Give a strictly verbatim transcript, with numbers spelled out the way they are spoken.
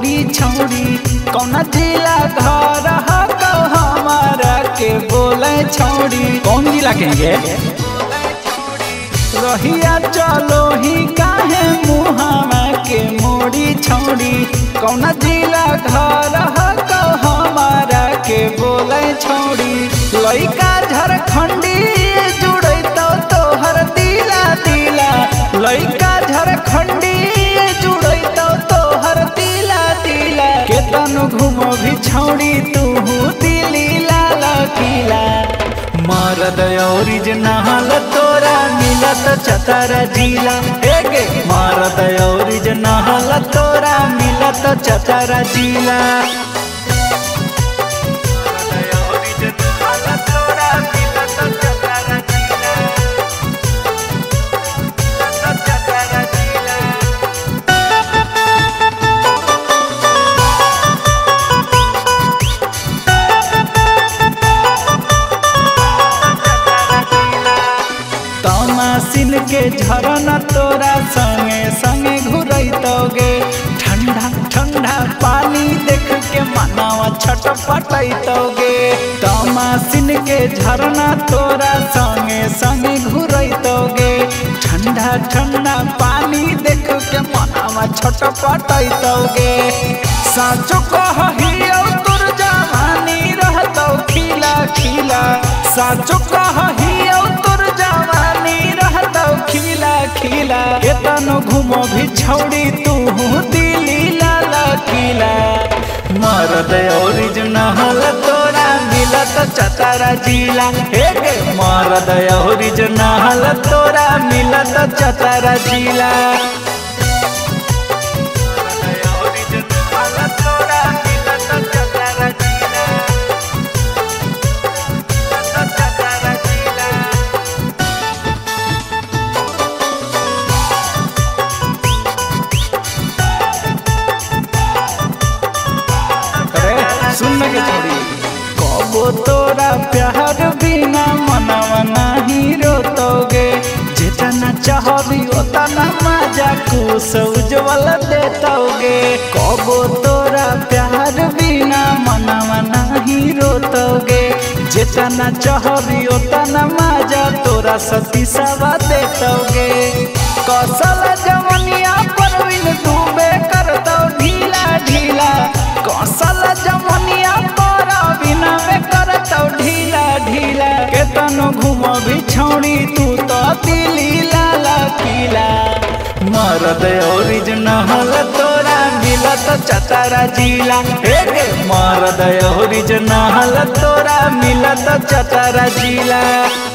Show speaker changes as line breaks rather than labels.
मोड़ी छौड़ी कौन जिला घर हको हमारा के बोले छौड़ी। कौन जिला कहेंगे रहिया चलो ही काहे मुहावा के मोड़ी छौड़ी कौन जिला घर हको हमारा के बोले छौड़ी। लइका झारखंडी जुड़े तो तोहर दिला दिला लइका झारखंडी जुड़े तो तोहर दिला दिला। केतन घूमो भी छौड़ी तू दिल्ली लाल किला। मरद ओरिजिनल तोरा मिलत चतरा जिला। एगे मरद ओरिजिनल तोरा मिलत चतरा जिला। तमासिन के झरना तोरा संगे संगे घुरैतोगे। ठंडा ठंडा पानी देख के मनावा छटपटैतोगे। तमासिन के झरना तोरा संगे संगे घुरैतोगे। ठंडा ठंडा पानी देख के मनावा छटपटैतोगे। साचो कहियो तोर जवानी रहतौ खिला खिला। साचो कहियो तोर जवानी रहतौ खिला खिला। केतन घूमो भी छौड़ी तू दिल्ली लाल किला। मरद ओरिजिनल तोरा मिलत चतरा जिला। एगे मरद ओरिजिनल तोरा मिलत चतरा जिला। सुन के छोड़ी कबो तोरा प्यार बिना मनवा नहीं रोतोगे। जितना चाहबी उतना मजा खुश उज्जवल देतोगे। कबो तोरा प्यार बिना मनवा नहीं रोतोगे। जितना चाहबी उतना मजा तोरा सती सवा देतोगे। कौशल जवनिया परवीन डूबे करतो ढीला ढीला। कौशल जवनिया परवीन में करतो ढीला ढीला। केतन घूमो भी छौड़ी तू तो दिल्ली लाल किला। मरद ओरिजिनल तोरा मिलत चतरा जिला। एगे मरद ओरिजिनल तोरा मिलत चतरा जिला।